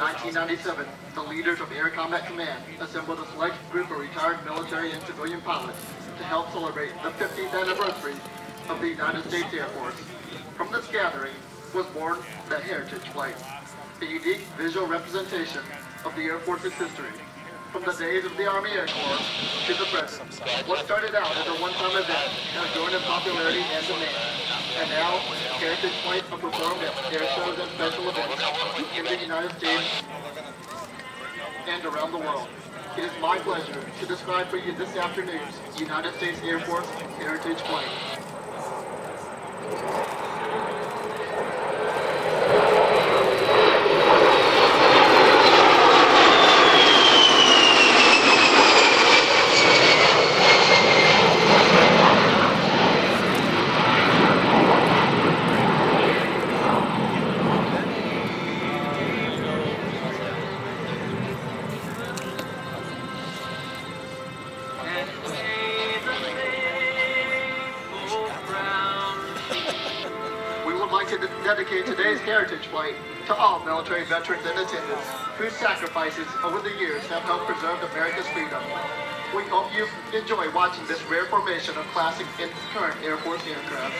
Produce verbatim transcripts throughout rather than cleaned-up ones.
nineteen ninety-seven, the leaders of Air Combat Command assembled a select group of retired military and civilian pilots to help celebrate the fiftieth anniversary of the United States Air Force. From this gathering was born the Heritage Flight, a unique visual representation of the Air Force's history, from the days of the Army Air Corps to the present. What started out as a one-time event has grown in popularity and demand, and now Heritage Flights are performed at air shows and special events in the United States and around the world. It is my pleasure to describe for you this afternoon's United States Air Force Heritage Flight. Dedicate today's Heritage Flight to all military veterans and attendants whose sacrifices over the years have helped preserve America's freedom. We hope you enjoy watching this rare formation of classic and current Air Force aircraft.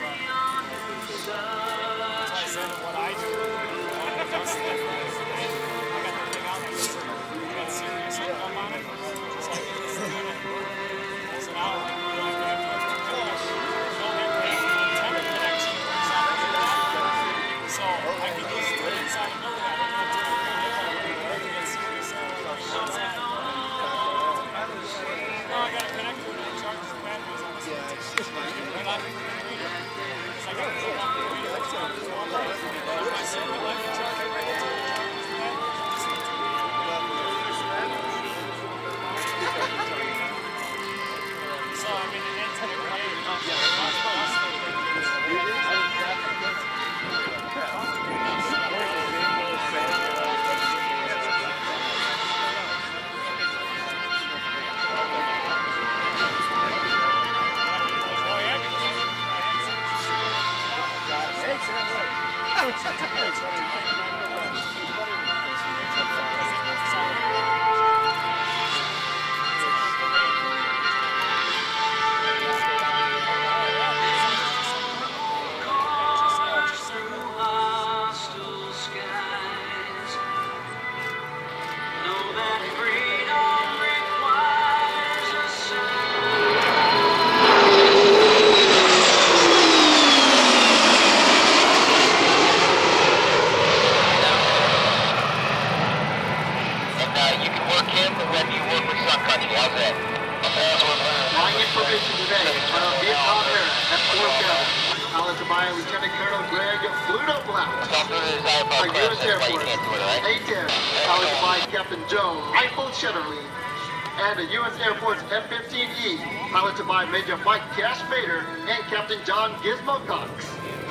A U S Air Force, A ten, powered by Captain Joe Eiffel Shetterly, and a U S Air Force F fifteen E, piloted by Major Mike Cash Bader and Captain John Gizmo Cox.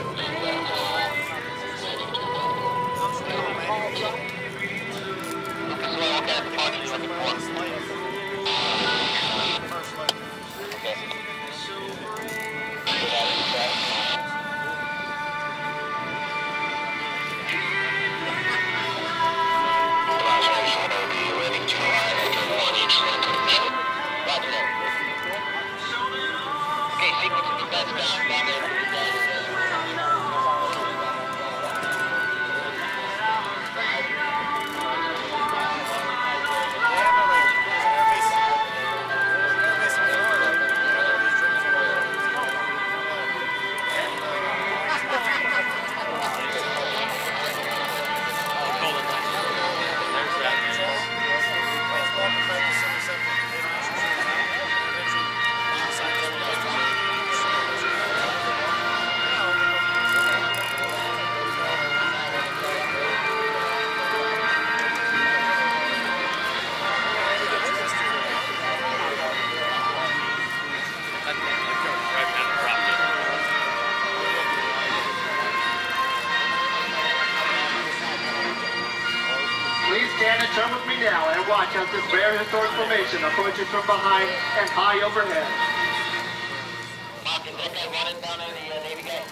Turn with me now and watch as this rare historic formation approaches from behind and high overhead. Mark, is that guy running down there, the uh, Navy guy?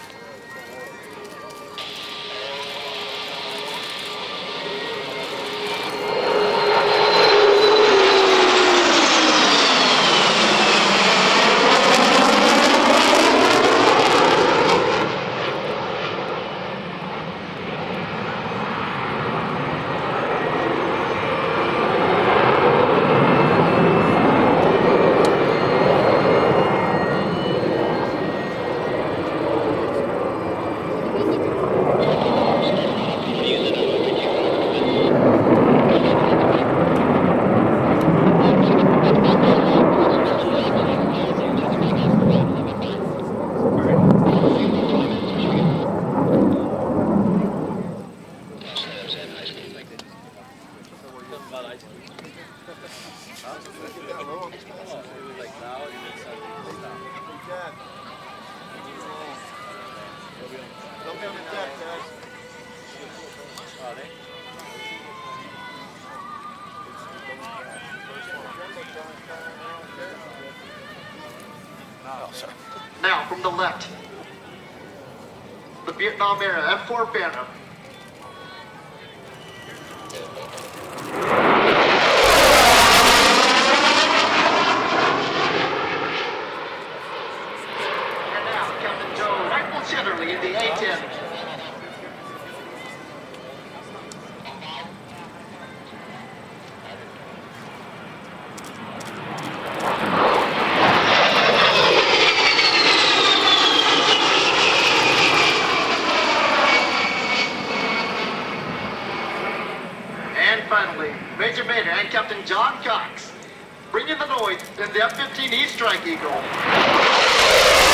officer. Now, from the left, the Vietnam era F four Phantom. And now, Captain Joe Rifle Shetterly in the A ten. Finally, Major Bader and Captain John Cox, bringing the noise in the F fifteen E Strike Eagle.